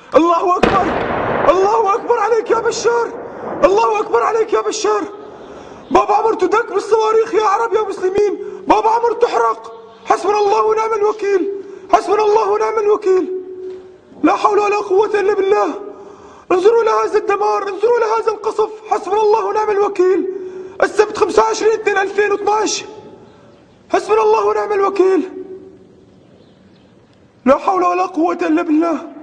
الله أكبر، الله أكبر عليك يا بشار، الله أكبر عليك يا بشار. بابا عمرو تدك بالصواريخ يا عرب يا مسلمين، بابا عمرو تحرق. حسبنا الله ونعم الوكيل، حسبنا الله ونعم الوكيل. لا حول ولا قوة إلا بالله. انظروا لهذا الدمار، انظروا لهذا القصف. حسبنا الله ونعم الوكيل. السبت 25/2/2012. حسبنا الله ونعم الوكيل. لا حول ولا قوة إلا بالله.